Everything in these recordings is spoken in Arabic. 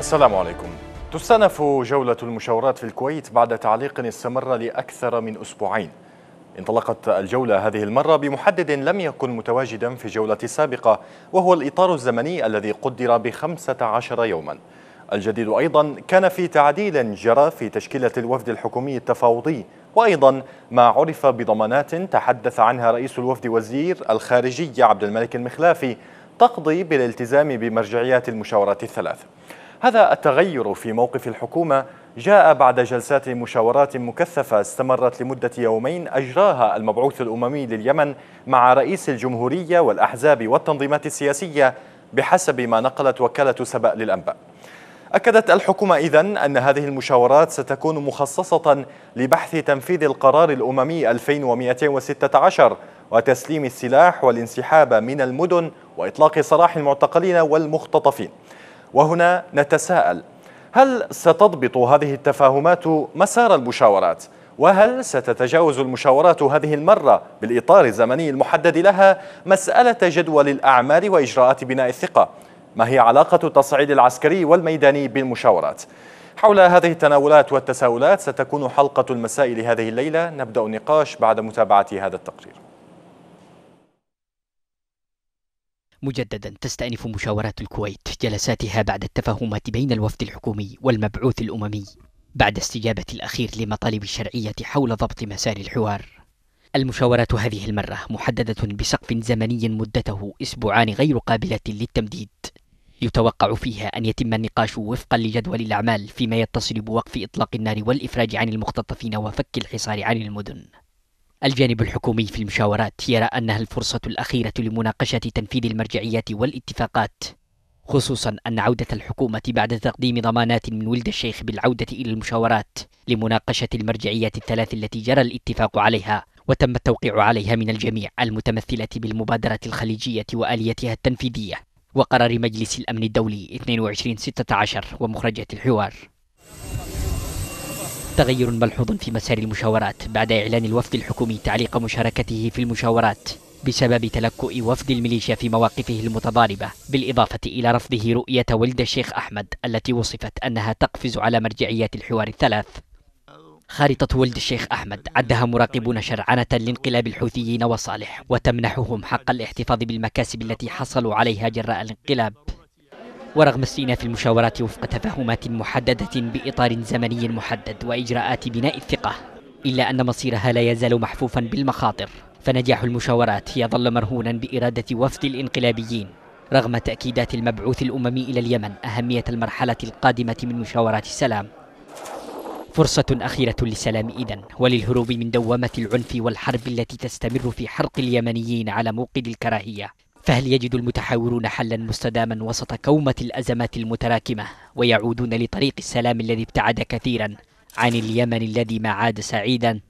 السلام عليكم. تستأنف جولة المشاورات في الكويت بعد تعليق استمر لأكثر من أسبوعين. انطلقت الجولة هذه المرة بمحدد لم يكن متواجدا في الجولة السابقة، وهو الإطار الزمني الذي قدر ب15 يوما. الجديد أيضا كان في تعديل جرى في تشكيلة الوفد الحكومي التفاوضي، وأيضا ما عرف بضمانات تحدث عنها رئيس الوفد وزير الخارجية عبد الملك المخلافي تقضي بالالتزام بمرجعيات المشاورات الثلاث. هذا التغير في موقف الحكومة جاء بعد جلسات مشاورات مكثفة استمرت لمدة يومين أجراها المبعوث الأممي لليمن مع رئيس الجمهورية والأحزاب والتنظيمات السياسية بحسب ما نقلت وكالة سبأ للأنباء. أكدت الحكومة إذن أن هذه المشاورات ستكون مخصصة لبحث تنفيذ القرار الأممي 2216 وتسليم السلاح والانسحاب من المدن وإطلاق سراح المعتقلين والمختطفين. وهنا نتساءل: هل ستضبط هذه التفاهمات مسار المشاورات؟ وهل ستتجاوز المشاورات هذه المرة بالإطار الزمني المحدد لها مسألة جدول الأعمال وإجراءات بناء الثقة؟ ما هي علاقة التصعيد العسكري والميداني بالمشاورات؟ حول هذه التناولات والتساؤلات ستكون حلقة المساء لهذه الليلة. نبدأ النقاش بعد متابعة هذا التقرير. مجددا تستأنف مشاورات الكويت جلساتها بعد التفاهمات بين الوفد الحكومي والمبعوث الأممي بعد استجابة الأخير لمطالب الشرعية حول ضبط مسار الحوار. المشاورات هذه المرة محددة بسقف زمني مدته أسبوعان غير قابلة للتمديد، يتوقع فيها أن يتم النقاش وفقا لجدول الأعمال فيما يتصل بوقف إطلاق النار والإفراج عن المختطفين وفك الحصار عن المدن. الجانب الحكومي في المشاورات يرى أنها الفرصة الأخيرة لمناقشة تنفيذ المرجعيات والاتفاقات، خصوصا أن عودة الحكومة بعد تقديم ضمانات من ولد الشيخ بالعودة إلى المشاورات لمناقشة المرجعيات الثلاث التي جرى الاتفاق عليها وتم التوقيع عليها من الجميع، المتمثلة بالمبادرة الخليجية وآليتها التنفيذية وقرار مجلس الأمن الدولي 2216 ومخرجات الحوار. تغير ملحوظ في مسار المشاورات بعد إعلان الوفد الحكومي تعليق مشاركته في المشاورات بسبب تلكؤ وفد الميليشيا في مواقفه المتضاربة، بالإضافة إلى رفضه رؤية ولد الشيخ أحمد التي وصفت أنها تقفز على مرجعيات الحوار الثلاث. خارطة ولد الشيخ أحمد عدها مراقبون شرعنة لانقلاب الحوثيين وصالح، وتمنحهم حق الاحتفاظ بالمكاسب التي حصلوا عليها جراء الانقلاب. ورغم استئناف المشاورات وفق تفاهمات محددة بإطار زمني محدد وإجراءات بناء الثقة، إلا أن مصيرها لا يزال محفوفا بالمخاطر، فنجاح المشاورات يظل مرهونا بإرادة وفد الانقلابيين رغم تأكيدات المبعوث الأممي إلى اليمن أهمية المرحلة القادمة من مشاورات السلام. فرصة أخيرة للسلام إذن، وللهروب من دوامة العنف والحرب التي تستمر في حرق اليمنيين على موقد الكراهية. فهل يجد المتحاورون حلا مستداما وسط كومة الأزمات المتراكمة ويعودون لطريق السلام الذي ابتعد كثيرا عن اليمن الذي ما عاد سعيدا؟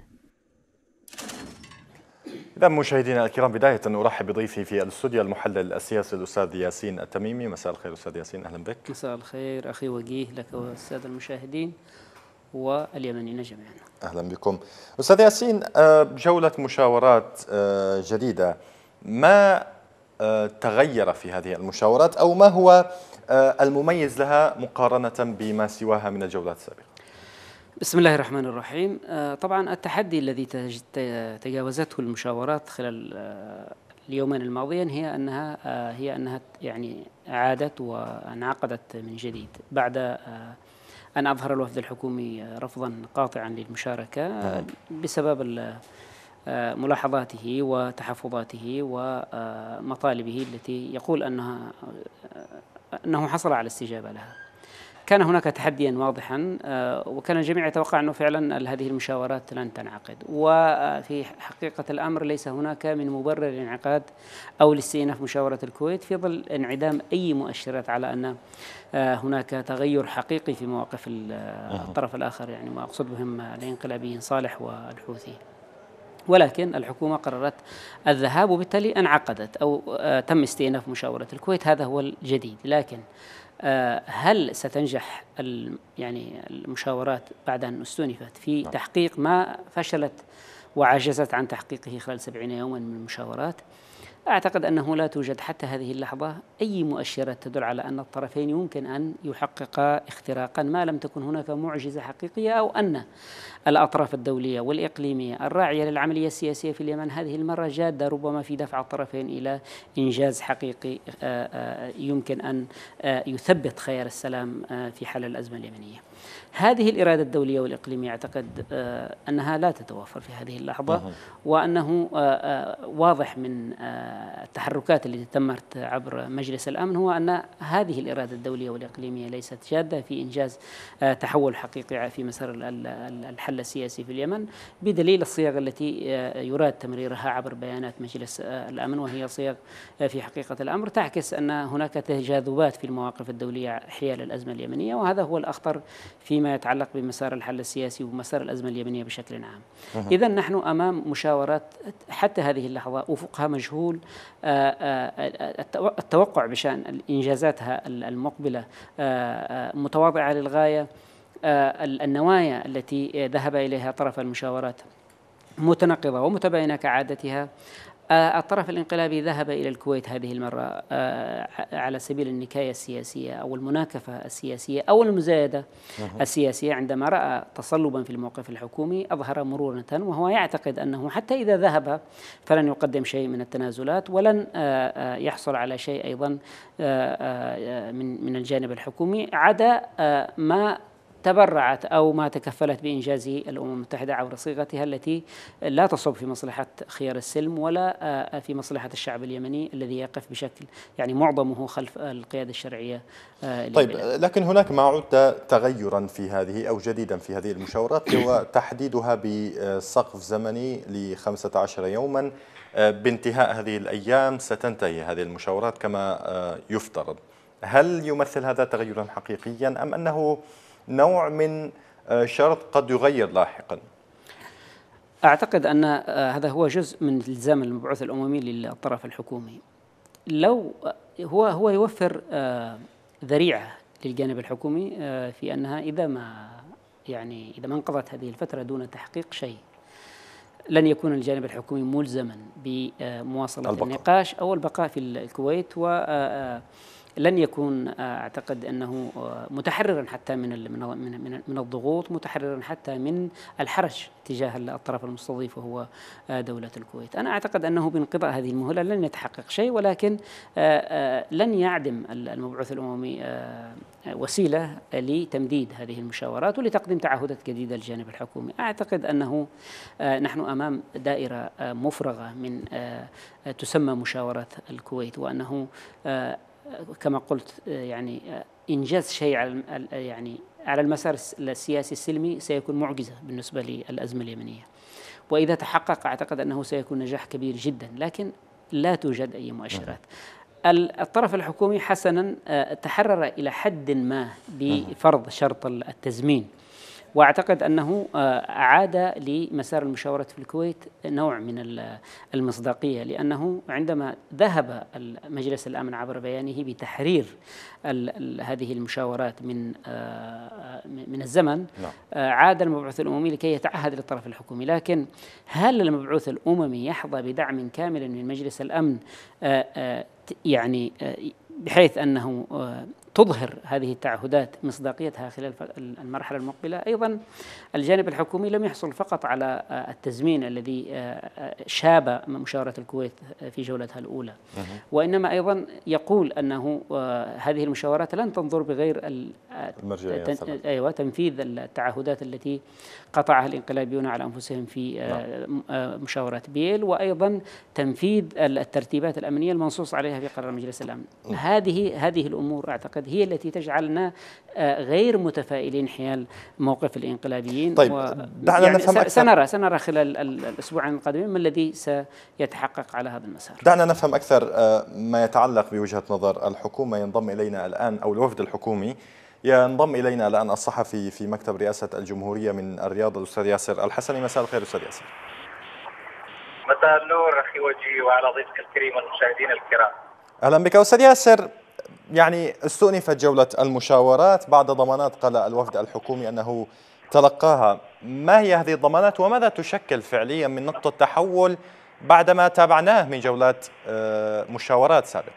إذا مشاهدينا الكرام، بداية أرحب بضيفي في الاستوديو المحلل السياسي الأستاذ ياسين التميمي. مساء الخير أستاذ ياسين، أهلا بك. مساء الخير أخي وجيه لك والسادة المشاهدين واليمنيين جميعا. أهلا بكم أستاذ ياسين. جولة مشاورات جديدة، ما تغير في هذه المشاورات أو ما هو المميز لها مقارنة بما سواها من الجولات السابقة؟ بسم الله الرحمن الرحيم. طبعا التحدي الذي تجاوزته المشاورات خلال اليومين الماضيين هي أنها يعني عادت وانعقدت من جديد بعد أن أظهر الوفد الحكومي رفضا قاطعا للمشاركة بسبب ملاحظاته وتحفظاته ومطالبه التي يقول أنه حصل على استجابة لها. كان هناك تحديا واضحا، وكان الجميع يتوقع أنه فعلا هذه المشاورات لن تنعقد، وفي حقيقة الأمر ليس هناك من مبرر للانعقاد أو لاستئناف مشاورة الكويت في ظل انعدام أي مؤشرات على أن هناك تغير حقيقي في مواقف الطرف الآخر، يعني ما أقصد بهم الانقلابيين صالح والحوثي. ولكن الحكومة قررت الذهاب وبالتالي انعقدت أو تم استئناف مشاورة الكويت، هذا هو الجديد. لكن هل ستنجح يعني المشاورات بعد أن استؤنفت في تحقيق ما فشلت وعجزت عن تحقيقه خلال 70 يوما من المشاورات؟ أعتقد أنه لا توجد حتى هذه اللحظة أي مؤشرات تدل على أن الطرفين يمكن أن يحققا اختراقا ما لم تكن هناك معجزة حقيقية، أو أن الأطراف الدولية والإقليمية الراعية للعملية السياسية في اليمن هذه المرة جادة ربما في دفع الطرفين إلى إنجاز حقيقي يمكن أن يثبت خيار السلام في حل الأزمة اليمنية. هذه الإرادة الدولية والإقليمية أعتقد أنها لا تتوفر في هذه اللحظة، وأنه واضح من التحركات التي تمت عبر مجلس الأمن هو أن هذه الإرادة الدولية والإقليمية ليست جادة في إنجاز تحول حقيقي في مسار الحل السياسي في اليمن، بدليل الصيغ التي يراد تمريرها عبر بيانات مجلس الأمن، وهي صيغ في حقيقة الأمر تعكس أن هناك تجاذبات في المواقف الدولية حيال الأزمة اليمنية، وهذا هو الأخطر فيما يتعلق بمسار الحل السياسي ومسار الأزمة اليمنية بشكل عام. إذا نحن أمام مشاورات حتى هذه اللحظة أفقها مجهول، التوقع بشأن إنجازاتها المقبلة متواضعة للغاية، النوايا التي ذهب إليها طرف المشاورات متناقضة ومتباينة كعادتها. الطرف الانقلابي ذهب إلى الكويت هذه المرة على سبيل النكاية السياسية أو المناكفة السياسية أو المزايدة السياسية، عندما رأى تصلبا في الموقف الحكومي أظهر مرونة، وهو يعتقد أنه حتى إذا ذهب فلن يقدم شيء من التنازلات، ولن يحصل على شيء أيضا من الجانب الحكومي عدا ما تبرعت أو ما تكفلت بإنجازه الأمم المتحدة عبر صيغتها التي لا تصب في مصلحة خيار السلم ولا في مصلحة الشعب اليمني الذي يقف بشكل يعني معظمه خلف القيادة الشرعية. طيب، لكن هناك ما عد تغيرا في هذه أو جديدا في هذه المشاورات هو تحديدها بسقف زمني ل15 يوما. بانتهاء هذه الأيام ستنتهي هذه المشاورات كما يفترض. هل يمثل هذا تغيرا حقيقيا أم أنه نوع من شرط قد يغير لاحقا؟ أعتقد أن هذا هو جزء من التزام المبعوث الأممي للطرف الحكومي. لو هو يوفر ذريعة للجانب الحكومي في أنها إذا ما انقضت هذه الفترة دون تحقيق شيء لن يكون الجانب الحكومي ملزما بمواصلة النقاش أو البقاء في الكويت، لن يكون أعتقد أنه متحررا حتى من الضغوط، متحررا حتى من الحرج تجاه الطرف المستضيف وهو دولة الكويت. أنا أعتقد أنه بانقضاء هذه المهلة لن يتحقق شيء، ولكن لن يعدم المبعوث الأممي وسيلة لتمديد هذه المشاورات ولتقديم تعهدات جديدة للجانب الحكومي. أعتقد أنه نحن أمام دائرة مفرغة من تسمى مشاورات الكويت، وأنه كما قلت إنجاز شيء على المسار السياسي السلمي سيكون معجزة بالنسبة للأزمة اليمنية، وإذا تحقق أعتقد أنه سيكون نجاح كبير جدا، لكن لا توجد أي مؤشرات. الطرف الحكومي حسنا تحرر إلى حد ما بفرض شرط التزمين، وأعتقد أنه أعاد لمسار المشاورات في الكويت نوع من المصداقية، لأنه عندما ذهب مجلس الأمن عبر بيانه بتحرير هذه المشاورات من الزمن، عاد المبعوث الأممي لكي يتعهد للطرف الحكومي. لكن هل المبعوث الأممي يحظى بدعم كامل من مجلس الأمن بحيث أنه تظهر هذه التعهدات مصداقيتها خلال المرحلة المقبلة؟ أيضا الجانب الحكومي لم يحصل فقط على التزمين الذي شاب مشاورة الكويت في جولتها الأولى، وإنما أيضا يقول أنه هذه المشاورات لن تنظر بغير تنفيذ التعهدات التي قطعها الانقلابيون على أنفسهم في مشاورات بيل، وأيضا تنفيذ الترتيبات الأمنية المنصوص عليها في قرار مجلس الأمن. هذه الأمور أعتقد هي التي تجعلنا غير متفائلين حيال موقف الانقلابيين. طيب، دعنا نفهم أكثر. سنرى خلال الأسبوعين القادمين ما الذي سيتحقق على هذا المسار. دعنا نفهم أكثر ما يتعلق بوجهة نظر الحكومة. ينضم إلينا الآن أو الوفد الحكومي ينضم إلينا الآن الصحفي في مكتب رئاسة الجمهورية من الرياض الأستاذ ياسر الحسني. مساء الخير أستاذ ياسر. مساء النور أخي وجيه وعلى ضيفك الكريم والمشاهدين الكرام. أهلا بك أستاذ ياسر. استؤنفت جولة المشاورات بعد ضمانات قال الوفد الحكومي أنه تلقاها. ما هي هذه الضمانات وماذا تشكل فعليا من نقطة تحول بعدما تابعناه من جولات مشاورات سابقة؟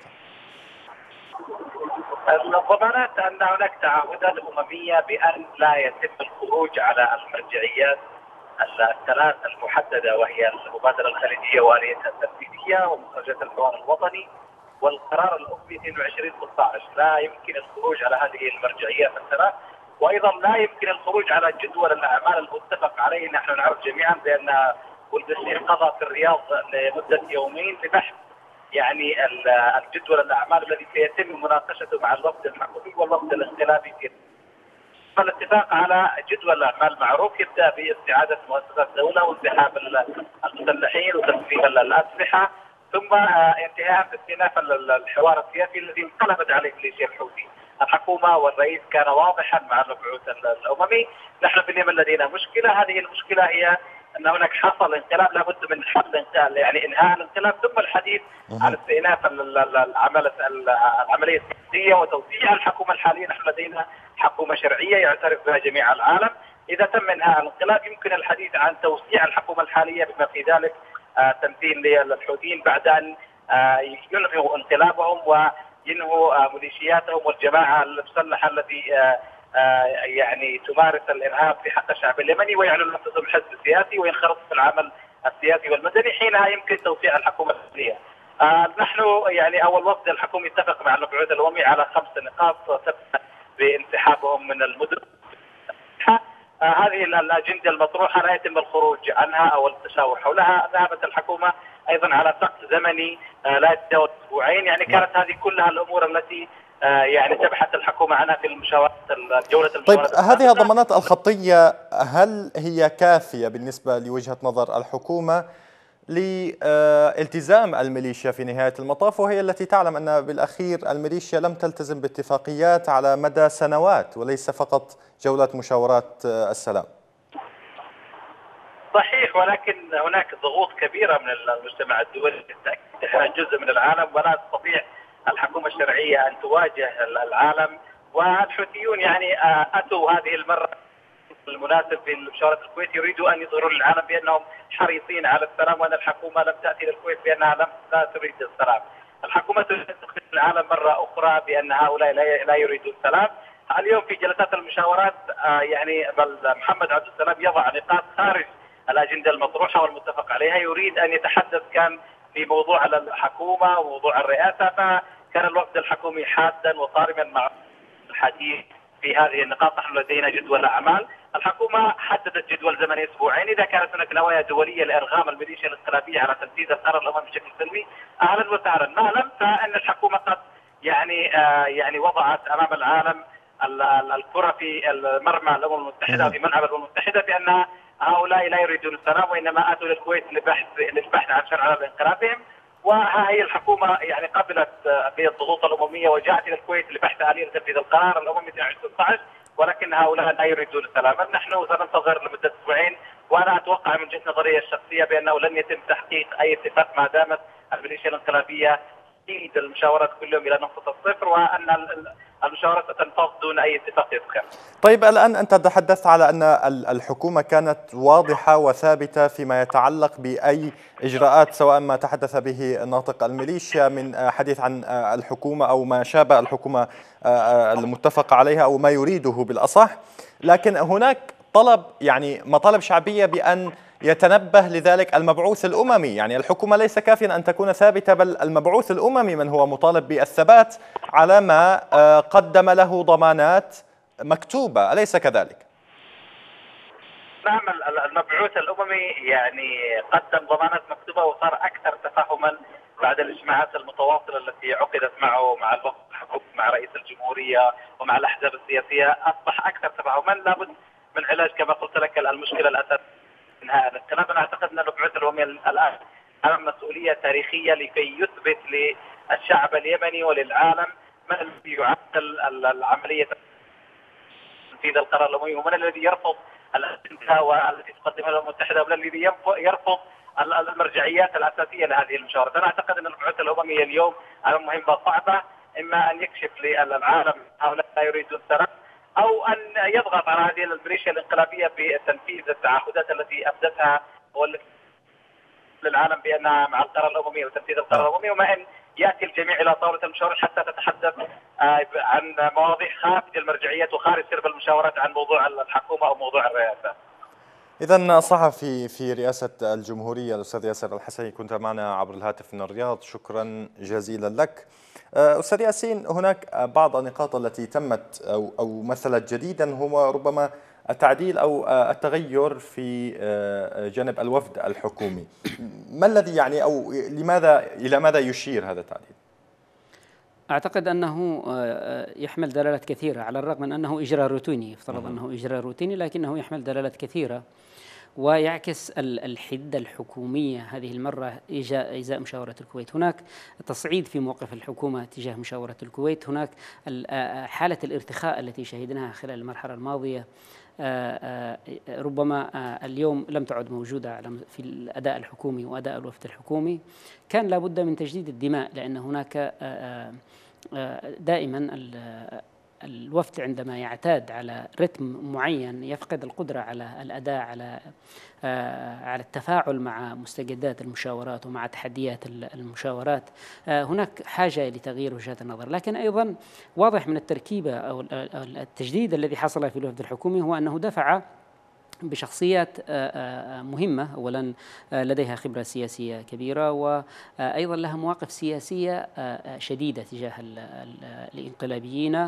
الضمانات أن هناك تعهدات أممية بأن لا يتم الخروج على المرجعيات الثلاث المحددة، وهي المبادرة الخليجية وآليتها التنفيذية ومخرجات الحوار الوطني والقرار الأممي 22/16. لا يمكن الخروج على هذه المرجعيات الثلاث، وأيضا لا يمكن الخروج على جدول الأعمال المتفق عليه. نحن نعرف جميعا بأن ولد الشيخ قضى في الرياض لمدة يومين لبحث يعني الجدول الأعمال الذي سيتم مناقشته مع الوفد الحكومي والوفد الانقلابي في الاتفاق على جدول اعمال معروف يبدا باستعاده مؤسسات الدوله وانسحاب المسلحين وتسليم الاسلحه، ثم انتهاء باستئناف الحوار السياسي الذي انقلبت عليه ميليشيا الحوثي. الحكومه والرئيس كان واضحا مع المبعوث الاممي: نحن في اليمن لدينا مشكله، هذه المشكله هي ان هناك حصل انقلاب، لابد من حل يعني انهاء الانقلاب ثم الحديث عن استئناف العمليه السياسيه وتوسيع الحكومه الحاليه. نحن لدينا حكومه شرعيه يعترف بها جميع العالم، اذا تم انهاء الانقلاب يمكن الحديث عن توسيع الحكومه الحاليه بما في ذلك تمثيل للحوثيين بعد ان ينهوا انقلابهم وينهوا ميليشياتهم والجماعه المسلحه التي يعني تمارس الارهاب في حق الشعب اليمني ويعلن نفسهم حزب سياسي وينخرطوا في العمل السياسي والمدني، حينها يمكن توسيع الحكومه الحاليه. نحن يعني اول وفد الحكومي اتفق مع المبعوث الاممي على 5 نقاط تبدا بانسحابهم من المدن. هذه الاجنده المطروحه لا يتم الخروج عنها او التشاور حولها. ذهبت الحكومه ايضا على سقف زمني لا يتجاوز اسبوعين، يعني كانت هذه كلها الامور التي يعني تبحث الحكومه عنها في المشاورات جوله المشاورات. طيب هذه الضمانات الخطيه هل هي كافيه بالنسبه لوجهه نظر الحكومه لالتزام الميليشيا في نهاية المطاف، وهي التي تعلم أن بالأخير الميليشيا لم تلتزم باتفاقيات على مدى سنوات وليس فقط جولة مشاورات السلام؟ صحيح، ولكن هناك ضغوط كبيرة من المجتمع الدولي. احنا جزء من العالم ولا تستطيع الحكومة الشرعية أن تواجه العالم، والحوثيون يعني أتوا هذه المرة المناسب في مشاورة الكويت يريدوا أن يظهروا للعالم بأنهم حريصين على السلام، وأن الحكومة لم تأتي للكويت بأنها لا تريد السلام. الحكومة تريد تخبر العالم مرة أخرى بأن هؤلاء لا يريدون السلام. اليوم في جلسات المشاورات يعني محمد عبد السلام يضع نقاط خارج الأجندة المطروحة والمتفق عليها، يريد أن يتحدث كان في موضوع الحكومة وموضوع الرئاسة، فكان الوفد الحكومي حادا وصارما مع الحديث في هذه النقاط. نحن لدينا جدول أعمال، الحكومة حددت جدول زمني اسبوعين، اذا كانت هناك نوايا دوليه لارغام الميليشيا الانقلابيه على تنفيذ القرار الاممي بشكل سلمي اهلا وسهلا، ما لم فان الحكومه قد يعني وضعت امام العالم الكره في مرمى الامم المتحده وفي ملعب الامم المتحده بان هؤلاء لا يريدون السلام وانما اتوا للكويت للبحث عن شرع على انقلابهم. وها هي الحكومه يعني قبلت بالضغوط الامميه وجاءت الى الكويت لبحث اليه تنفيذ القرار الاممي 22/16، ولكن هؤلاء لا يريدون السلام. نحن سننتظر لمده اسبوعين، وانا اتوقع من جهه نظريه الشخصيه بانه لن يتم تحقيق اي اتفاق ما دامت الميليشيا الانقلابيه تزيد المشاورات كل يوم الى نقطه الصفر، وان المشاورات ستنفذ دون اي اتفاق يذكر. طيب الان انت تحدثت على ان الحكومه كانت واضحه وثابته فيما يتعلق باي اجراءات، سواء ما تحدث به ناطق الميليشيا من حديث عن الحكومه او ما شابه الحكومه المتفق عليها او ما يريده بالاصح، لكن هناك طلب يعني مطالب شعبيه بان يتنبه لذلك المبعوث الأممي. يعني الحكومة ليس كافيا أن تكون ثابتة، بل المبعوث الأممي من هو مطالب بالثبات على ما قدم له ضمانات مكتوبة، أليس كذلك؟ نعم، المبعوث الأممي يعني قدم ضمانات مكتوبة وصار أكثر تفاهما بعد الإجماعات المتواصلة التي عقدت معه مع الوفد الحكومي مع رئيس الجمهورية ومع الأحزاب السياسية. أصبح أكثر تفاهما، لابد من علاج كما قلت لك المشكلة الأساسية انهاء الانقلاب. انا اعتقد ان المبعوث الاممي الان امام مسؤوليه تاريخيه لكي يثبت للشعب اليمني وللعالم من الذي يعطل العمليه تنفيذ القرار الاممي، ومن الذي يرفض الاجنده والتي تقدمها الامم المتحده، ومن الذي يرفض المرجعيات الاساسيه لهذه المشاورات. انا اعتقد ان المبعوث الاممي اليوم امام مهمه صعبه، اما ان يكشف للعالم هؤلاء لا يريدون السلام، او ان يضغط على هذه الميليشيا الانقلابيه بتنفيذ التعهدات التي ابدتها والتي للعالم بانها مع القرار الاممي وتنفيذ القرار الاممي، وما ان ياتي الجميع الى طاوله المشاورات حتى تتحدث عن مواضيع خارج المرجعيات وخارج سرب المشاورات عن موضوع الحكومه او موضوع الرئاسه. إذا صحفي في رئاسة الجمهورية الأستاذ ياسر الحسني كنت معنا عبر الهاتف من الرياض، شكرا جزيلا لك. أستاذ ياسين، هناك بعض النقاط التي تمت أو مثلت جديدا هو ربما التعديل أو التغير في جانب الوفد الحكومي. ما الذي يعني أو إلى ماذا يشير هذا التعديل؟ أعتقد أنه يحمل دلالات كثيرة، على الرغم من أنه إجراء روتيني، يفترض أنه إجراء روتيني، لكنه يحمل دلالات كثيرة ويعكس الحدة الحكومية هذه المرة إزاء مشاورة الكويت. هناك تصعيد في موقف الحكومة تجاه مشاورة الكويت، هناك حالة الارتخاء التي شهدناها خلال المرحلة الماضية ربما اليوم لم تعد موجودة في الأداء الحكومي وأداء الوفد الحكومي. كان لابد من تجديد الدماء، لأن هناك دائما الوفد عندما يعتاد على رتم معين يفقد القدرة على الأداء، على التفاعل مع مستجدات المشاورات ومع تحديات المشاورات. هناك حاجة لتغيير وجهات النظر، لكن أيضا واضح من التركيبة أو التجديد الذي حصل في الوفد الحكومي هو أنه دفع بشخصيات مهمة، أولا لديها خبرة سياسية كبيرة، وأيضا لها مواقف سياسية شديدة تجاه الانقلابيين،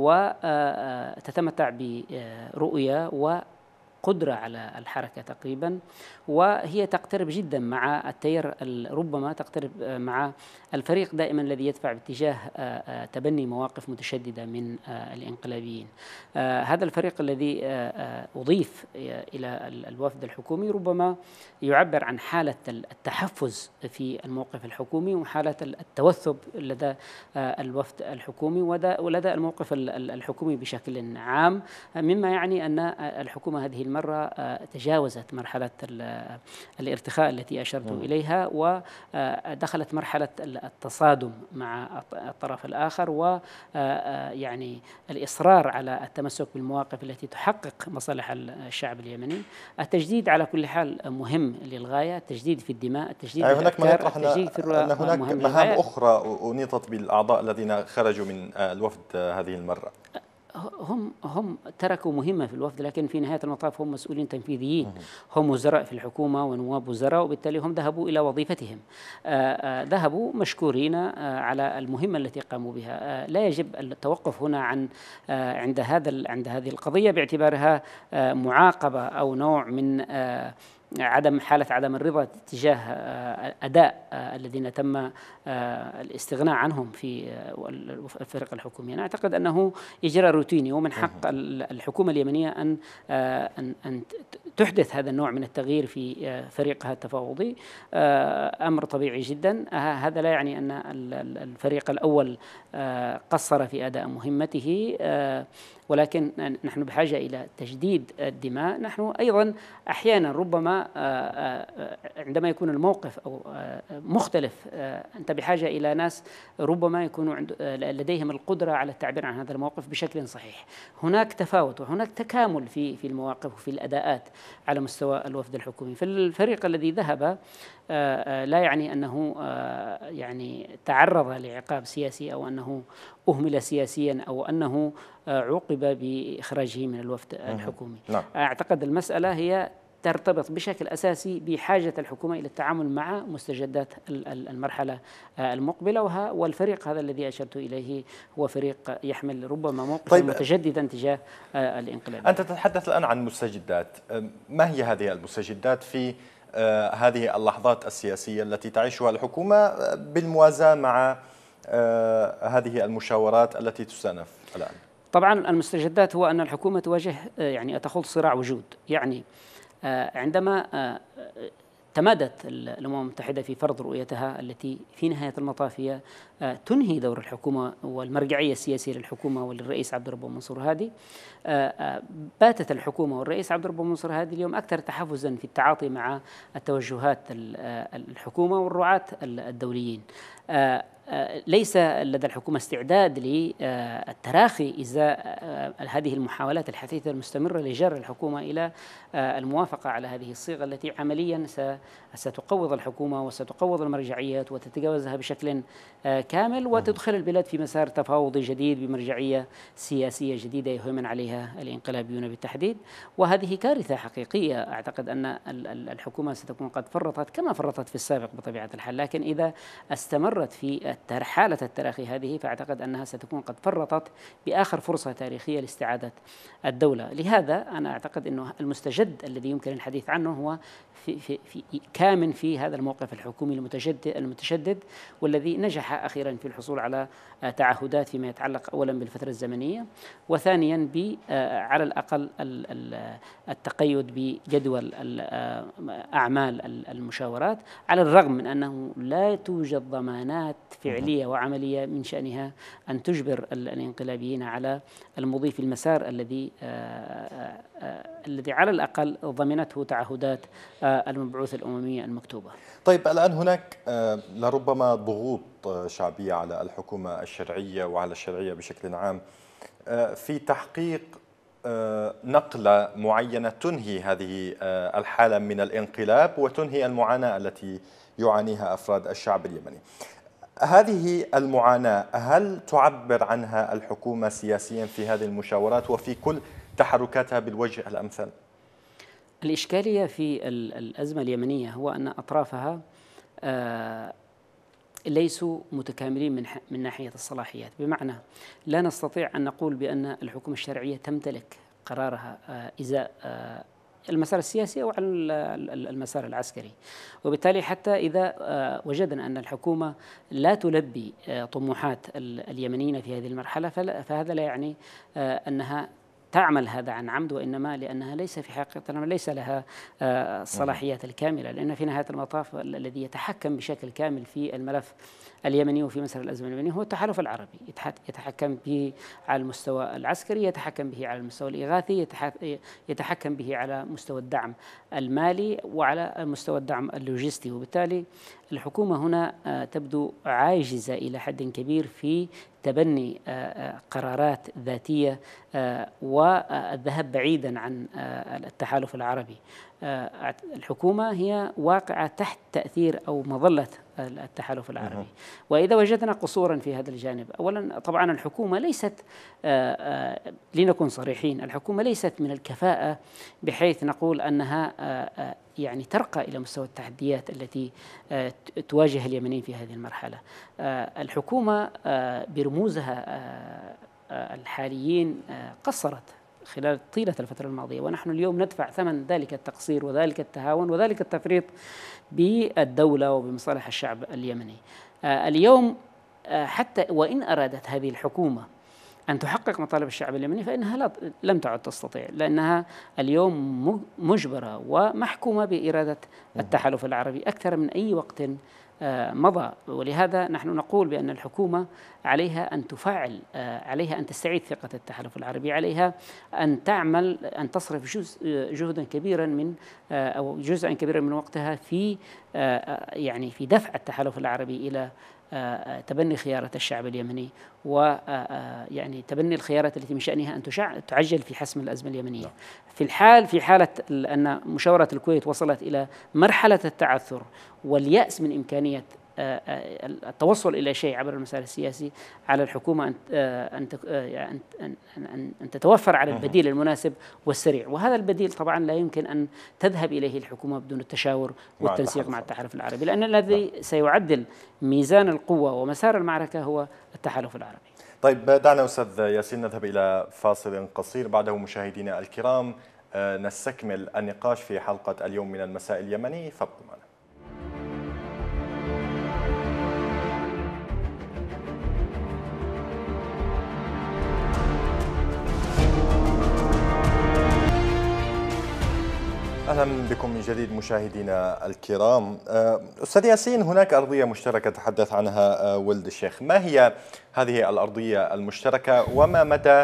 وتتمتع برؤية وقدرة على الحركة تقريبا، وهي تقترب جدا مع التيار، ربما تقترب مع الفريق دائما الذي يدفع باتجاه تبني مواقف متشددة من الانقلابيين. هذا الفريق الذي أضيف إلى الوفد الحكومي ربما يعبر عن حالة التحفز في الموقف الحكومي وحالة التوثب لدى الوفد الحكومي ولدى الموقف الحكومي بشكل عام، مما يعني أن الحكومة هذه المرة تجاوزت مرحلة الارتخاء التي أشرت إليها، ودخلت مرحلة التصادم مع الطرف الآخر، ويعني الإصرار على التمسك بالمواقف التي تحقق مصالح الشعب اليمني. التجديد على كل حال مهم للغاية، التجديد في الدماء، التجديد في هناك ما يطرح التجديد في الرؤى، أن هناك مهام أخرى أنيطت بالأعضاء الذين خرجوا من الوفد هذه المرة. هم تركوا مهمة في الوفد، لكن في نهاية المطاف هم مسؤولين تنفيذيين، هم وزراء في الحكومة ونواب وزراء، وبالتالي هم ذهبوا إلى وظيفتهم، ذهبوا مشكورين على المهمة التي قاموا بها. لا يجب التوقف هنا عند هذه القضية باعتبارها معاقبة أو نوع من حالة عدم الرضا تجاه أداء الذين تم الاستغناء عنهم في الفريق الحكومي. أنا أعتقد أنه إجراء روتيني، ومن حق الحكومة اليمنية أن تحدث هذا النوع من التغيير في فريقها التفاوضي، أمر طبيعي جدا. هذا لا يعني أن الفريق الأول قصر في أداء مهمته، ولكن نحن بحاجة إلى تجديد الدماء. نحن أيضا أحيانا ربما عندما يكون الموقف أو مختلف أنت بحاجة إلى ناس ربما يكونوا لديهم القدرة على التعبير عن هذا الموقف بشكل صحيح. هناك تفاوت وهناك تكامل في المواقف وفي الأداءات على مستوى الوفد الحكومي. فالفريق الذي ذهب لا يعني أنه يعني تعرض لعقاب سياسي أو أنه أهمل سياسيا أو أنه عوقب بإخراجه من الوفد الحكومي. أعتقد المسألة هي ترتبط بشكل أساسي بحاجة الحكومة إلى التعامل مع مستجدات المرحلة المقبلة، والفريق هذا الذي أشرت إليه هو فريق يحمل ربما موقفا متجددا تجاه الانقلاب. أنت تتحدث الآن عن مستجدات، ما هي هذه المستجدات في هذه اللحظات السياسية التي تعيشها الحكومة بالموازاة مع هذه المشاورات التي تستأنف الآن؟ طبعا المستجدات هو أن الحكومة تواجه تخوض صراع وجود. عندما تمادت الأمم المتحدة في فرض رؤيتها التي في نهاية المطاف هي تنهي دور الحكومة والمرجعية السياسية للحكومة وللرئيس عبد الرب منصور هادي، باتت الحكومة والرئيس عبد الرب منصور هادي اليوم أكثر تحفزا في التعاطي مع التوجهات الحكومة والرعاة الدوليين. ليس لدى الحكومة استعداد للتراخي إزاء هذه المحاولات الحثيثة المستمرة لجر الحكومة إلى الموافقة على هذه الصيغة التي عمليا ستقوض الحكومة وستقوض المرجعيات وتتجاوزها بشكل كامل وتدخل البلاد في مسار تفاوضي جديد بمرجعية سياسية جديدة يهيمن عليها الانقلابيون بالتحديد. وهذه كارثة حقيقية. أعتقد أن الحكومة ستكون قد فرطت كما فرطت في السابق بطبيعة الحال، لكن إذا استمرت في حالة التراخي هذه فأعتقد أنها ستكون قد فرطت بآخر فرصة تاريخية لاستعادة الدولة. لهذا أنا أعتقد أنه المستجد الذي يمكن الحديث عنه هو في كامن في هذا الموقف الحكومي المتشدد، والذي نجح أخيرا في الحصول على تعهدات فيما يتعلق أولا بالفترة الزمنية، وثانيا على الأقل التقيد بجدول أعمال المشاورات، على الرغم من أنه لا توجد ضمانات فعلية وعملية من شأنها أن تجبر الانقلابيين على المضي في المسار الذي على الأقل ضمنته تعهدات المبعوث الأممية المكتوبة. طيب الآن هناك لربما ضغوط شعبية على الحكومة الشرعية وعلى الشرعية بشكل عام في تحقيق نقلة معينة تنهي هذه الحالة من الانقلاب وتنهي المعاناة التي يعانيها أفراد الشعب اليمني. هذه المعاناة هل تعبر عنها الحكومة سياسيا في هذه المشاورات وفي كل تحركاتها بالوجه الأمثل؟ الإشكالية في الأزمة اليمنية هو أن أطرافها ليسوا متكاملين من ناحية الصلاحيات، بمعنى لا نستطيع أن نقول بأن الحكومة الشرعية تمتلك قرارها إزاء المسار السياسي أو على المسار العسكري. وبالتالي حتى إذا وجدنا أن الحكومة لا تلبي طموحات اليمنيين في هذه المرحلة فهذا لا يعني أنها تعمل هذا عن عمد، وإنما لأنها ليس في حقيقة ليس لها الصلاحيات الكاملة، لأن في نهاية المطاف الذي يتحكم بشكل كامل في الملف اليمني وفي مسار الأزمة اليمنية هو التحالف العربي. يتحكم به على المستوى العسكري، يتحكم به على المستوى الإغاثي، يتحكم به على مستوى الدعم المالي وعلى مستوى الدعم اللوجستي. وبالتالي الحكومة هنا تبدو عاجزة إلى حد كبير في تبني قرارات ذاتية والذهاب بعيدا عن التحالف العربي. الحكومة هي واقعة تحت تأثير أو مظلة التحالف العربي. وإذا وجدنا قصورا في هذا الجانب، أولا طبعا الحكومة ليست، لنكون صريحين، الحكومة ليست من الكفاءة بحيث نقول أنها يعني ترقى إلى مستوى التحديات التي تواجه اليمنيين في هذه المرحلة. الحكومة برموزها الحاليين قصرت خلال طيلة الفترة الماضية، ونحن اليوم ندفع ثمن ذلك التقصير وذلك التهاون وذلك التفريط بالدولة وبمصالح الشعب اليمني. اليوم حتى وإن أرادت هذه الحكومة أن تحقق مطالب الشعب اليمني فإنها لم تعد تستطيع، لأنها اليوم مجبرة ومحكومة بإرادة التحالف العربي أكثر من أي وقت مضى. ولهذا نحن نقول بأن الحكومة عليها أن تفعل، عليها أن تستعيد ثقة التحالف العربي، عليها أن تعمل، أن تصرف جهدا كبيرا أو جزءا كبيرا من وقتها في يعني في دفع التحالف العربي إلى تبني خيارة الشعب اليمني، ويعني تبني الخيارات التي من شأنها أن تعجل في حسم الأزمة اليمنية. في حالة أن مشاورة الكويت وصلت إلى مرحلة التعثر واليأس من إمكانية التوصل إلى شيء عبر المسار السياسي، على الحكومة أن تتوفر على البديل المناسب والسريع، وهذا البديل طبعا لا يمكن أن تذهب إليه الحكومة بدون التشاور والتنسيق مع التحالف العربي، لأن الذي سيعدل ميزان القوة ومسار المعركة هو التحالف العربي. طيب دعنا أستاذ ياسين نذهب إلى فاصل قصير، بعده مشاهدينا الكرام نستكمل النقاش في حلقة اليوم من المساء اليمني، فابقوا معنا. أهلا بكم من جديد مشاهدينا الكرام. أستاذ ياسين، هناك أرضية مشتركة تحدث عنها ولد الشيخ، ما هي هذه الأرضية المشتركة وما مدى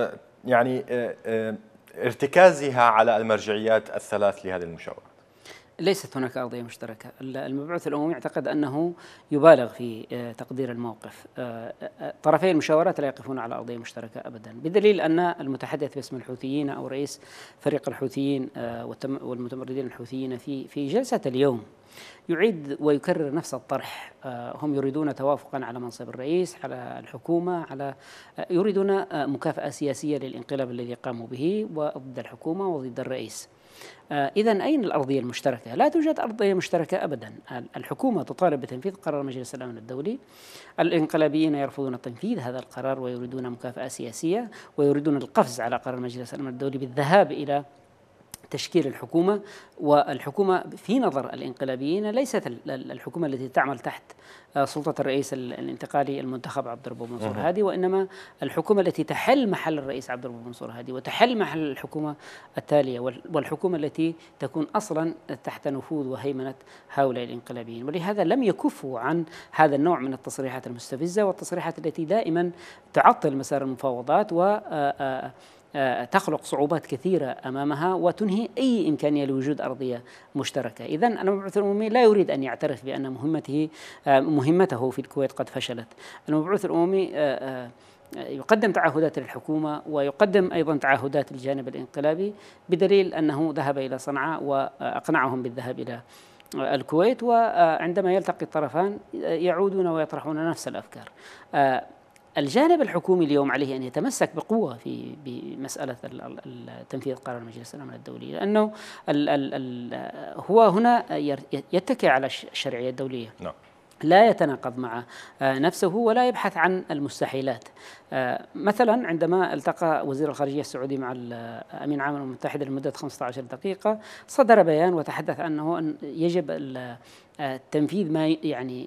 يعني ارتكازها على المرجعيات الثلاث لهذه المشاورات؟ ليست هناك أرضية مشتركة. المبعوث الأممي يعتقد أنه يبالغ في تقدير الموقف. طرفي المشاورات لا يقفون على أرضية مشتركة أبدا، بدليل أن المتحدث باسم الحوثيين أو رئيس فريق الحوثيين والمتمردين الحوثيين في جلسة اليوم يعيد ويكرر نفس الطرح. هم يريدون توافقا على منصب الرئيس، على الحكومة، يريدون مكافأة سياسية للانقلاب الذي قاموا به وضد الحكومة وضد الرئيس. إذن أين الأرضية المشتركة؟ لا توجد أرضية مشتركة أبدا. الحكومة تطالب بتنفيذ قرار مجلس الأمن الدولي، الانقلابيين يرفضون تنفيذ هذا القرار ويريدون مكافأة سياسية ويريدون القفز على قرار مجلس الأمن الدولي بالذهاب إلى تشكيل الحكومة. والحكومة في نظر الانقلابيين ليست الحكومة التي تعمل تحت سلطة الرئيس الانتقالي المنتخب عبد الربه منصور هادي، وإنما الحكومة التي تحل محل الرئيس عبد الربه منصور هادي وتحل محل الحكومة التالية، والحكومة التي تكون أصلا تحت نفوذ وهيمنة هؤلاء الانقلابيين. ولهذا لم يكفوا عن هذا النوع من التصريحات المستفزة والتصريحات التي دائما تعطل مسار المفاوضات و تخلق صعوبات كثيرة أمامها وتنهي أي إمكانية لوجود أرضية مشتركة. إذن المبعوث الأممي لا يريد أن يعترف بأن مهمته في الكويت قد فشلت. المبعوث الأممي يقدم تعهدات للحكومة ويقدم أيضا تعهدات للجانب الانقلابي، بدليل أنه ذهب إلى صنعاء وأقنعهم بالذهاب إلى الكويت، وعندما يلتقي الطرفان يعودون ويطرحون نفس الأفكار. الجانب الحكومي اليوم عليه أن يتمسك بقوة بمسألة تنفيذ قرار مجلس الأمن الدولي، لأنه هو هنا يتكئ على الشرعية الدولية. نعم. لا يتناقض مع نفسه ولا يبحث عن المستحيلات. مثلا عندما التقى وزير الخارجية السعودي مع أمين عام الأمم المتحدة لمدة 15 دقيقة صدر بيان وتحدث أنه أن يجب تنفيذ ما يعني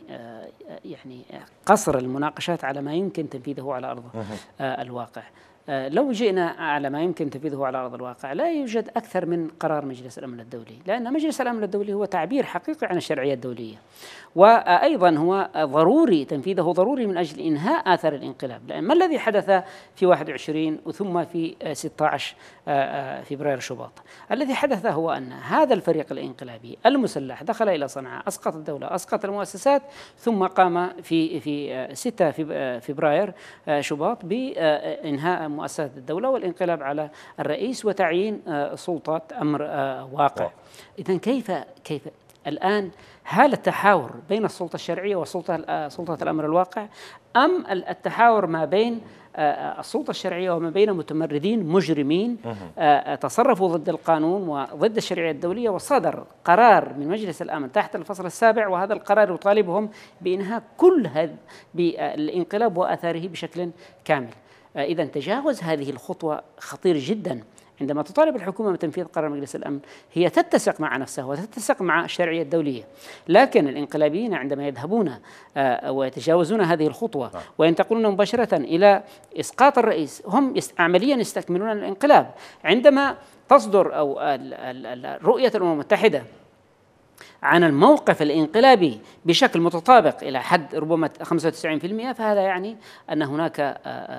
قصر المناقشات على ما يمكن تنفيذه على أرض الواقع. لو جئنا على ما يمكن تنفيذه على أرض الواقع لا يوجد أكثر من قرار مجلس الأمن الدولي، لأن مجلس الأمن الدولي هو تعبير حقيقي عن الشرعية الدولية، وأيضا هو ضروري تنفيذه، ضروري من أجل إنهاء آثار الانقلاب. لأن ما الذي حدث في 21 وثم في 16 فبراير شباط؟ الذي حدث هو أن هذا الفريق الانقلابي المسلح دخل إلى صنعاء، أسقط الدولة، أسقط المؤسسات، ثم قام في 6 فبراير شباط بإنهاء مؤسسات الدولة والانقلاب على الرئيس وتعيين سلطة أمر واقع. إذن كيف الآن هل التحاور بين السلطة الشرعية وسلطة الأمر الواقع، أم التحاور ما بين السلطة الشرعية وما بين متمردين مجرمين تصرفوا ضد القانون وضد الشريعة الدولية، وصدر قرار من مجلس الأمن تحت الفصل السابع، وهذا القرار يطالبهم بإنهاء كل هذا بالانقلاب وآثاره بشكل كامل. إذن تجاوز هذه الخطوة خطير جدا. عندما تطالب الحكومة بتنفيذ قرار مجلس الأمن هي تتسق مع نفسها وتتسق مع الشرعية الدولية، لكن الانقلابيين عندما يذهبون ويتجاوزون هذه الخطوة وينتقلون مباشرة إلى إسقاط الرئيس، هم عمليا يستكملون الانقلاب. عندما تصدر أو رؤية الأمم المتحدة عن الموقف الانقلابي بشكل متطابق إلى حد ربما 95%، فهذا يعني أن هناك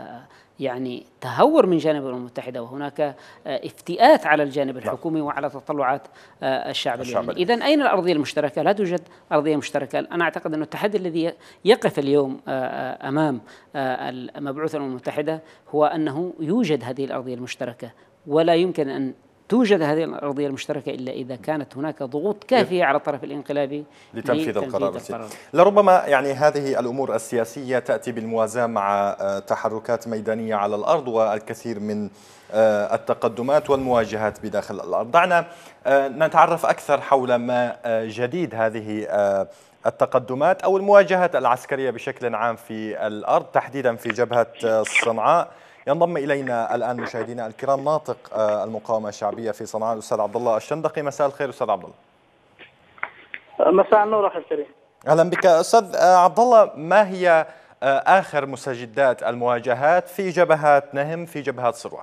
تهور من جانب الأمم المتحدة، وهناك افتئات على الجانب الحكومي وعلى تطلعات الشعب اليمني. إذن أين الأرضية المشتركة؟ لا توجد أرضية مشتركة. أنا أعتقد أن التحدي الذي يقف اليوم أمام المبعوث الأمم المتحدة هو أنه يوجد هذه الأرضية المشتركة، ولا يمكن أن توجد هذه الأرضية المشتركة إلا إذا كانت هناك ضغوط كافية على الطرف الانقلابي لتنفيذ القرار. لربما هذه الأمور السياسية تأتي بالموازاة مع تحركات ميدانية على الأرض والكثير من التقدمات والمواجهات بداخل الأرض. دعنا نتعرف أكثر حول ما جديد هذه التقدمات أو المواجهات العسكرية بشكل عام في الأرض، تحديدا في جبهة صنعاء. ينضم إلينا الآن مشاهدينا الكرام ناطق المقاومة الشعبية في صنعاء الأستاذ عبد الله الشندقي. مساء الخير أستاذ عبد الله. مساء النور أخي الكريم. أهلا بك أستاذ عبد الله. ما هي آخر مستجدات المواجهات في جبهات نهم، في جبهات صروع؟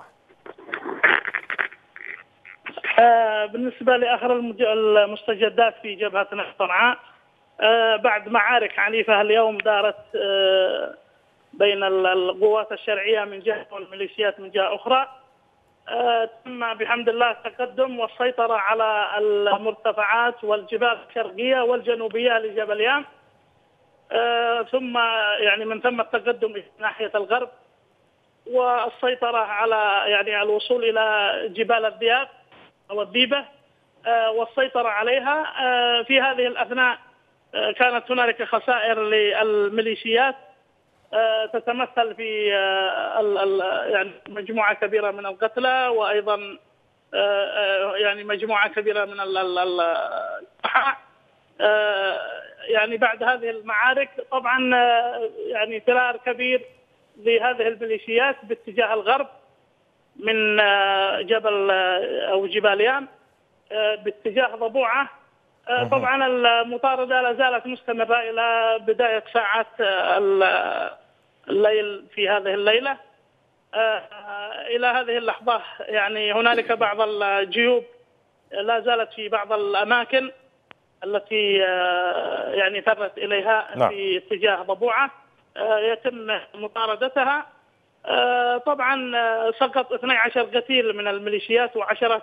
بالنسبة لآخر المستجدات في جبهة صنعاء، بعد معارك عنيفة اليوم دارت بين القوات الشرعية من جهة والميليشيات من جهة أخرى، تم بحمد الله التقدم والسيطرة على المرتفعات والجبال الشرقية والجنوبية لجبل يام، ثم يعني من ثم التقدم إلى ناحية الغرب والسيطرة على يعني الوصول إلى جبال الذئاب أو الذيبة والسيطرة عليها. في هذه الأثناء كانت هنالك خسائر للميليشيات تتمثل في يعني مجموعة كبيرة من القتلى، وأيضا يعني مجموعة كبيرة من الجرحى. يعني بعد هذه المعارك طبعا يعني فرار كبير لهذه الميليشيات باتجاه الغرب من جبل أو جبال يام باتجاه ضبوعة. طبعا المطاردة لا زالت مستمرة إلى بداية ساعات الليل في هذه الليلة. إلى هذه اللحظة يعني هنالك بعض الجيوب لا زالت في بعض الأماكن التي يعني فرت إليها في اتجاه ضبوعة، يتم مطاردتها. طبعا سقط 12 قتيل من الميليشيات وعشرات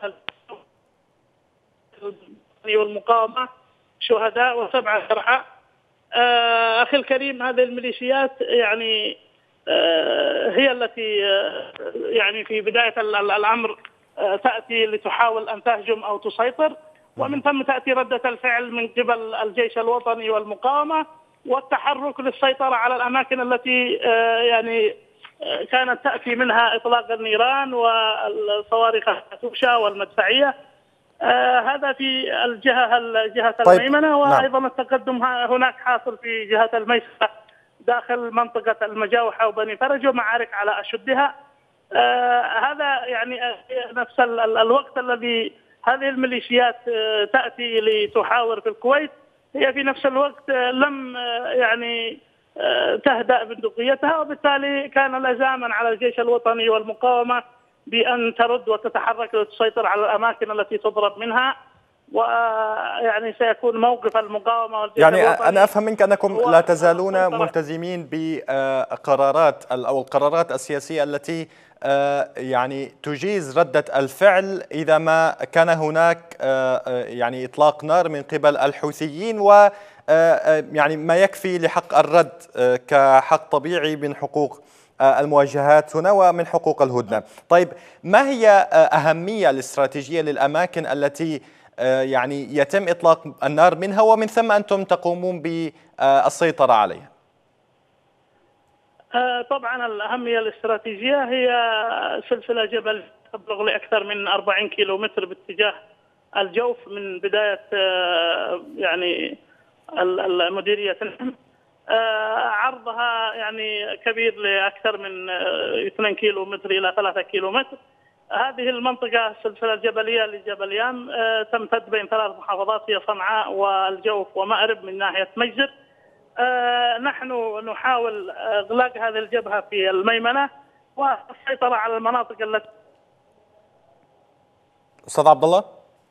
والمقاومة شهداء و7 جرحى. أخي الكريم، هذه الميليشيات يعني هي التي يعني في بداية الأمر تأتي لتحاول أن تهجم أو تسيطر، ومن ثم تأتي ردة الفعل من قبل الجيش الوطني والمقاومة والتحرك للسيطرة على الأماكن التي يعني كانت تأتي منها إطلاق النيران والصواريخ الكاتوشا والمدفعية. هذا في الجهة الميمنة. وأيضا التقدم هناك حاصل في جهة الميسرة داخل منطقة المجاوحة وبني فرج ومعارك على أشدها. هذا يعني نفس الوقت الذي هذه الميليشيات تأتي لتحاور في الكويت، هي في نفس الوقت لم يعني تهدأ بندقيتها، وبالتالي كان لزاما على الجيش الوطني والمقاومة بأن ترد وتتحرك لتسيطر على الأماكن التي تضرب منها. ويعني سيكون موقف المقاومة والجيش يعني الوطني. أنا أفهم منك أنكم لا تزالون ملتزمين بقرارات أو القرارات السياسية التي يعني تجيز ردة الفعل إذا ما كان هناك يعني إطلاق نار من قبل الحوثيين، و يعني ما يكفي لحق الرد كحق طبيعي من حقوق المواجهات هنا ومن حقوق الهدنة. طيب، ما هي أهمية الاستراتيجية للأماكن التي يعني يتم إطلاق النار منها ومن ثم أنتم تقومون بالسيطرة عليها؟ طبعا الأهمية الاستراتيجية هي سلسلة جبل تبلغ لأكثر من 40 كيلومتر باتجاه الجوف من بداية يعني المديرية نعم. عرضها يعني كبير لأكثر من 2 كيلومتر إلى 3 كيلومتر. هذه المنطقة السلسلة الجبلية لجبل يام تمتد بين 3 محافظات هي صنعاء والجوف ومأرب من ناحية مجزر. نحن نحاول إغلاق هذه الجبهة في الميمنة والسيطرة على المناطق التي. أستاذ عبد الله،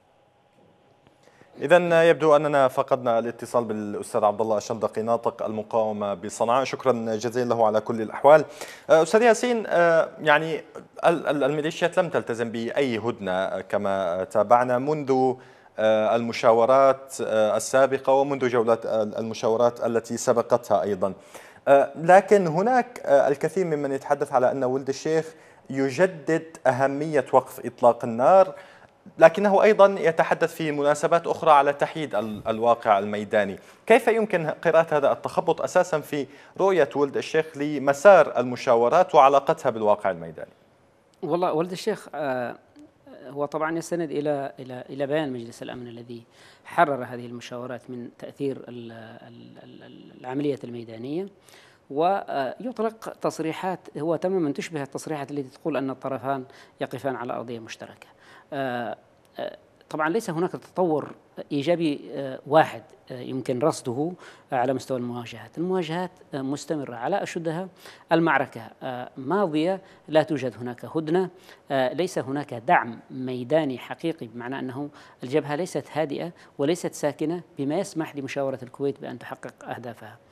إذن يبدو أننا فقدنا الاتصال بالأستاذ عبد الله الشندقي ناطق المقاومة بصنعاء. شكرا جزيلا له على كل الأحوال. أستاذ ياسين، يعني الميليشيات لم تلتزم بأي هدنة كما تابعنا منذ المشاورات السابقة ومنذ جولات المشاورات التي سبقتها أيضا، لكن هناك الكثير ممن يتحدث على أن ولد الشيخ يجدد أهمية وقف إطلاق النار، لكنه أيضا يتحدث في مناسبات أخرى على تحييد الواقع الميداني. كيف يمكن قراءة هذا التخبط أساسا في رؤية ولد الشيخ لمسار المشاورات وعلاقتها بالواقع الميداني؟ والله ولد الشيخ هو طبعا يستند إلى بيان مجلس الأمن الذي حرر هذه المشاورات من تأثير العملية الميدانية، ويطلق تصريحات هو تماما تشبه التصريحات التي تقول أن الطرفان يقفان على أرضية مشتركة. طبعا ليس هناك تطور إيجابي واحد يمكن رصده على مستوى المواجهات. المواجهات مستمرة على أشدها، المعركة ماضية، لا توجد هناك هدنة، ليس هناك دعم ميداني حقيقي، بمعنى أنه الجبهة ليست هادئة وليست ساكنة بما يسمح لمشاورة الكويت بأن تحقق أهدافها.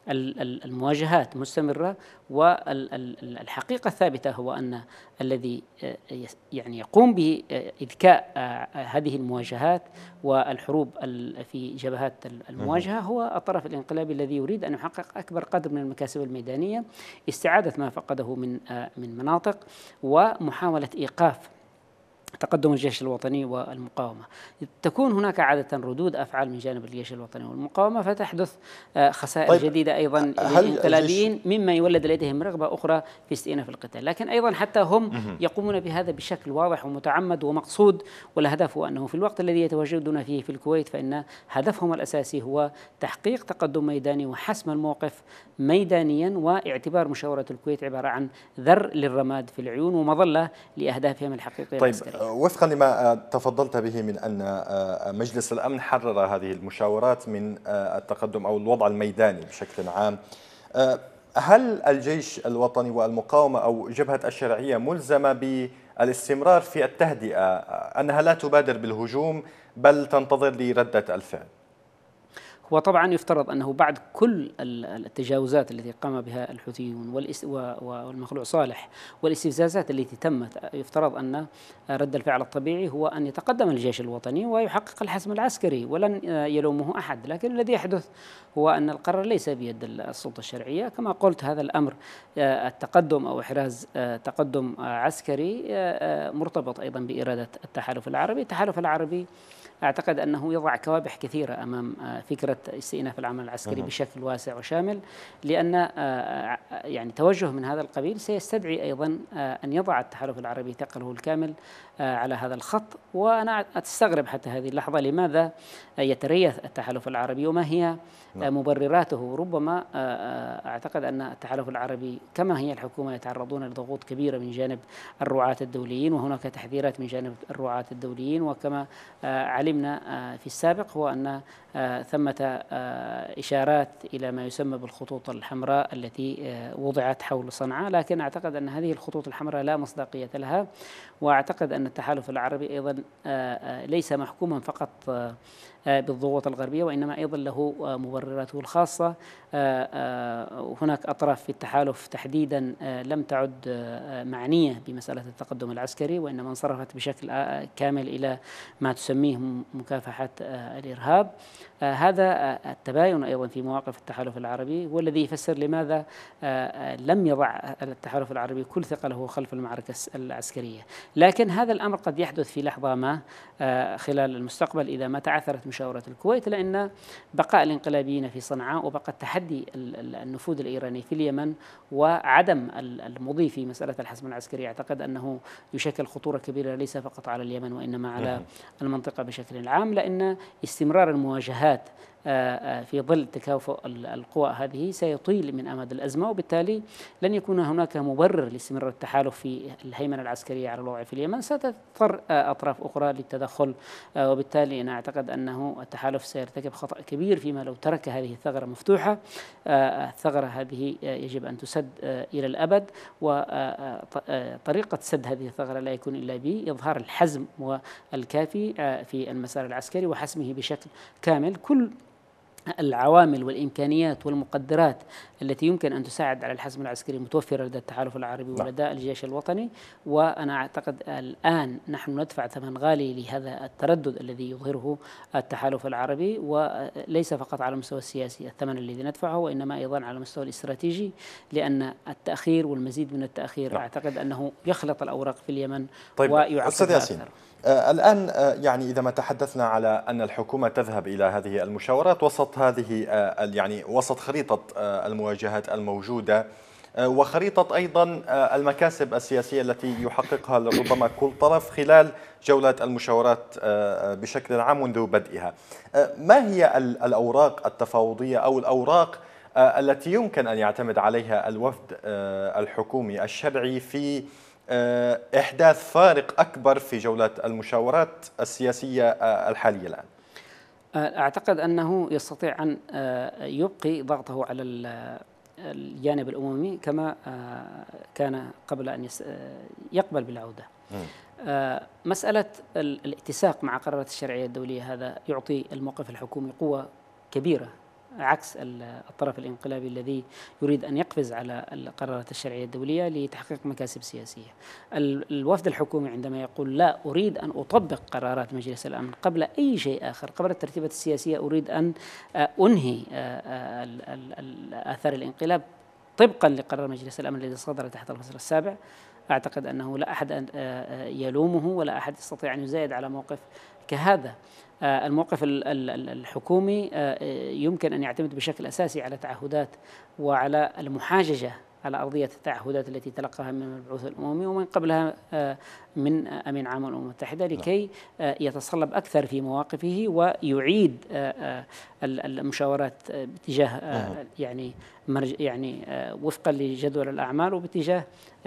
المواجهات مستمرة، والحقيقة الثابتة هو أن الذي يعني يقوم بإذكاء هذه المواجهات والحروب في جبهات المواجهة هو الطرف الانقلابي الذي يريد أن يحقق أكبر قدر من المكاسب الميدانية، استعادة ما فقده من مناطق، ومحاولة إيقاف تقدم الجيش الوطني والمقاومة. تكون هناك عادة ردود أفعال من جانب الجيش الوطني والمقاومة، فتحدث خسائر جديدة أيضا للانقلابيين، مما يولد لديهم رغبة أخرى في استئناف القتال. لكن أيضا حتى هم يقومون بهذا بشكل واضح ومتعمد ومقصود، والهدف هو أنه في الوقت الذي يتواجدون فيه في الكويت فإن هدفهم الأساسي هو تحقيق تقدم ميداني وحسم الموقف ميدانيا، واعتبار مشاورة الكويت عبارة عن ذر للرماد في العيون ومظلة لأهدافهم الحقيقية العسكرية. وفقا لما تفضلت به من أن مجلس الأمن حرر هذه المشاورات من التقدم أو الوضع الميداني بشكل عام، هل الجيش الوطني والمقاومة أو جبهة الشرعية ملزمة بالاستمرار في التهدئة، أنها لا تبادر بالهجوم بل تنتظر لردة الفعل؟ هو طبعا يفترض أنه بعد كل التجاوزات التي قام بها الحوثيون والمخلوع صالح والاستفزازات التي تمت، يفترض أن رد الفعل الطبيعي هو أن يتقدم الجيش الوطني ويحقق الحسم العسكري، ولن يلومه أحد. لكن الذي يحدث هو أن القرار ليس بيد السلطة الشرعية. كما قلت، هذا الأمر التقدم أو إحراز تقدم عسكري مرتبط أيضا بإرادة التحالف العربي. التحالف العربي أعتقد أنه يضع كوابح كثيرة أمام فكرة استئناف العمل العسكري بشكل واسع وشامل، لأن يعني توجه من هذا القبيل سيستدعي أيضا أن يضع التحالف العربي ثقله الكامل على هذا الخط. وأنا أستغرب حتى هذه اللحظة لماذا يتريث التحالف العربي وما هي مبرراته. ربما أعتقد أن التحالف العربي كما هي الحكومة يتعرضون لضغوط كبيرة من جانب الرعاة الدوليين، وهناك تحذيرات من جانب الرعاة الدوليين. وكما علمنا في السابق هو أن ثمة إشارات إلى ما يسمى بالخطوط الحمراء التي وضعت حول صنعاء، لكن أعتقد أن هذه الخطوط الحمراء لا مصداقية لها. وأعتقد أن التحالف العربي أيضا ليس محكوما فقط بالضغوط الغربية، وإنما أيضا له مبرراته الخاصة. هناك أطراف في التحالف تحديدا لم تعد معنية بمسألة التقدم العسكري، وإنما انصرفت بشكل كامل إلى ما تسميه مكافحة الإرهاب. هذا التباين أيضا في مواقف التحالف العربي هو الذي يفسر لماذا لم يضع التحالف العربي كل ثقله خلف المعركة العسكرية. لكن هذا الأمر قد يحدث في لحظة ما خلال المستقبل إذا ما تعثرت مشاورة الكويت، لأن بقاء الانقلابيين في صنعاء وبقى تحدي النفوذ الإيراني في اليمن وعدم المضي في مسألة الحسم العسكري أعتقد أنه يشكل خطورة كبيرة ليس فقط على اليمن وإنما على المنطقة بشكل عام، لأن استمرار المواجهات في ظل تكافؤ القوى هذه سيطيل من أمد الأزمة، وبالتالي لن يكون هناك مبرر لاستمرار التحالف في الهيمنة العسكرية على الوضع في اليمن. ستضطر أطراف أخرى للتدخل، وبالتالي أنا أعتقد أنه التحالف سيرتكب خطأ كبير فيما لو ترك هذه الثغرة مفتوحة. الثغرة هذه يجب أن تسد إلى الأبد، وطريقة سد هذه الثغرة لا يكون إلا بإظهار الحزم والكافي في المسار العسكري وحسمه بشكل كامل. كل العوامل والإمكانيات والمقدرات التي يمكن أن تساعد على الحزم العسكري متوفرة لدى التحالف العربي ولدى الجيش الوطني. وأنا أعتقد الآن نحن ندفع ثمن غالي لهذا التردد الذي يظهره التحالف العربي، وليس فقط على المستوى السياسي الثمن الذي ندفعه، وإنما أيضا على المستوى الاستراتيجي، لأن التأخير والمزيد من التأخير أعتقد أنه يخلط الأوراق في اليمن ويعقدها أكثر. الآن يعني إذا ما تحدثنا على أن الحكومة تذهب إلى هذه المشاورات وسط هذه يعني وسط خريطة المواجهات الموجودة وخريطة أيضا المكاسب السياسية التي يحققها ربما كل طرف خلال جولة المشاورات بشكل عام منذ بدئها، ما هي الأوراق التفاوضية أو الأوراق التي يمكن أن يعتمد عليها الوفد الحكومي الشرعي في إحداث فارق أكبر في جولات المشاورات السياسية الحالية الآن؟ أعتقد أنه يستطيع أن يبقي ضغطه على الجانب الأممي كما كان قبل أن يقبل بالعودة. مسألة الاتساق مع قرارات الشرعية الدولية هذا يعطي الموقف الحكومي قوة كبيرة عكس الطرف الانقلابي الذي يريد أن يقفز على القرارات الشرعية الدولية لتحقيق مكاسب سياسية. الوفد الحكومي عندما يقول لا أريد أن أطبق قرارات مجلس الأمن قبل أي شيء آخر، قبل الترتيبات السياسية، أريد أن أنهي آثار الانقلاب طبقا لقرار مجلس الأمن الذي صدر تحت الفصل السابع، أعتقد أنه لا أحد يلومه ولا أحد يستطيع أن يزايد على موقف كهذا. الموقف الحكومي يمكن أن يعتمد بشكل أساسي على تعهدات وعلى المحاججة على أرضية التعهدات التي تلقاها من المبعوث الأممي ومن قبلها من أمين عام الأمم المتحدة لكي يتصلب أكثر في مواقفه ويعيد المشاورات باتجاه يعني وفقا لجدول الأعمال وباتجاه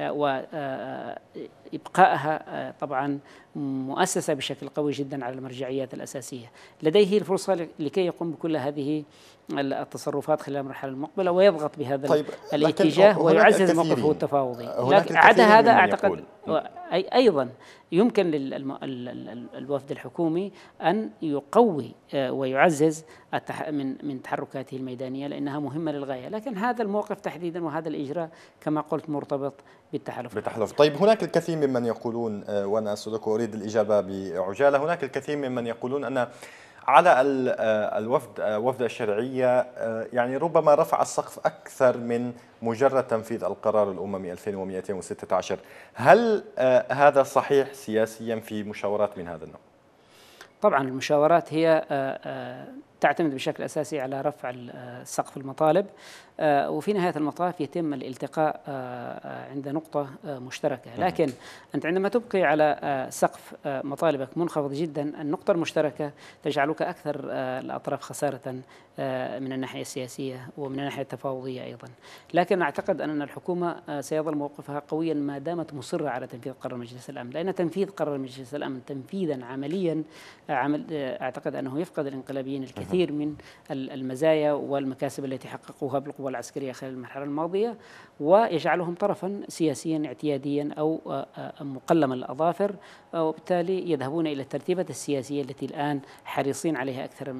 وإبقائها طبعا مؤسسة بشكل قوي جدا على المرجعيات الأساسية. لديه الفرصة لكي يقوم بكل هذه التصرفات خلال المرحلة المقبلة ويضغط بهذا الاتجاه ويعزز موقفه التفاوضي. عدا هذا أعتقد أيضا يمكن للوفد الحكومي أن يقوي ويعزز من تحركاته الميدانية لأنها مهمة للغاية، لكن هذا الموقف تحديدا وهذا الإجراء كما قلت مرتبط بالتحالف. طيب هناك الكثير ممن يقولون، وأنا أسألك أريد الإجابة بعجالة، هناك الكثير ممن يقولون أن على وفد الشرعية يعني ربما رفع السقف أكثر من مجرد تنفيذ القرار الأممي 2216. هل هذا صحيح سياسيا في مشاورات من هذا النوع؟ طبعا المشاورات هي تعتمد بشكل أساسي على رفع سقف المطالب، وفي نهاية المطاف يتم الالتقاء عند نقطة مشتركة، لكن أنت عندما تبقي على سقف مطالبك منخفض جدا النقطة المشتركة تجعلك أكثر الأطراف خسارة من الناحية السياسية ومن الناحية التفاوضية أيضا. لكن أعتقد أن الحكومة سيظل موقفها قويا ما دامت مصرة على تنفيذ قرار مجلس الأمن، لأن تنفيذ قرار مجلس الأمن تنفيذا عمليا أعتقد أنه يفقد الانقلابيين الكثير من المزايا والمكاسب التي حققوها بالقوى العسكرية خلال المرحلة الماضية ويجعلهم طرفا سياسيا اعتياديا أو مقلم الأظافر، وبالتالي يذهبون إلى الترتيبات السياسية التي الآن حريصين عليها أكثر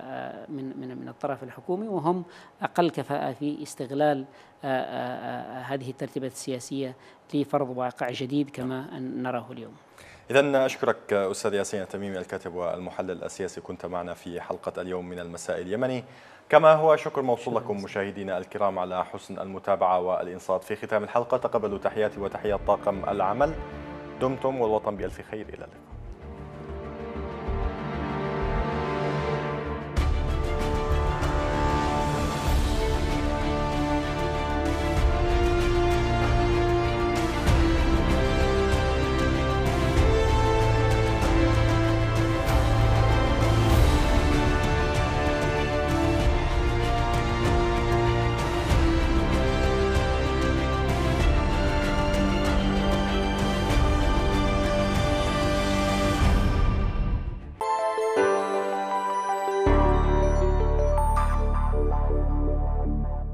من الطرف الحكومي، وهم أقل كفاءة في استغلال هذه الترتيبات السياسية لفرض واقع جديد كما نراه اليوم. إذن أشكرك أستاذ ياسين التميمي الكاتب والمحلل السياسي، كنت معنا في حلقة اليوم من المساء اليمني. كما هو شكر موصول لكم مشاهدينا الكرام على حسن المتابعة والإنصات. في ختام الحلقة تقبلوا تحياتي وتحيات طاقم العمل، دمتم والوطن بألف خير، إلى اللقاء.